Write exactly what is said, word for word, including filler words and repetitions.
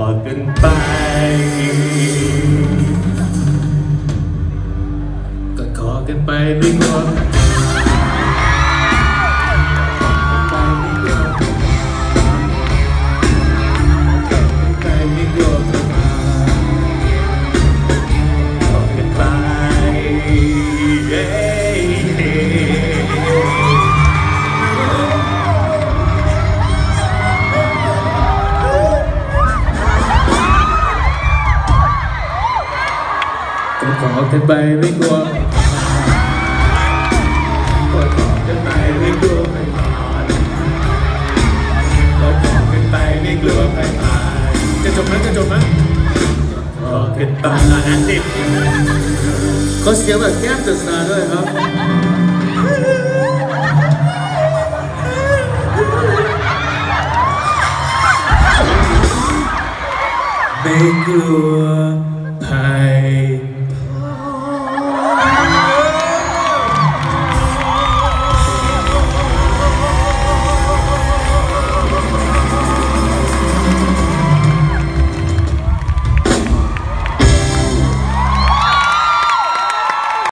กันไปก็ขอกันไปไม่กลัวขอกันไปไม่กลัวก็ขอกันไปไม่กลัวไม่ผ่านก็ขอกันไปไม่กลัวไม่ผ่านจะจบไหมจะจบไหมขอกันไปอันนี้เขาเสียงแบบแก้มตื่นตาด้วยครับไม่กลัวภัย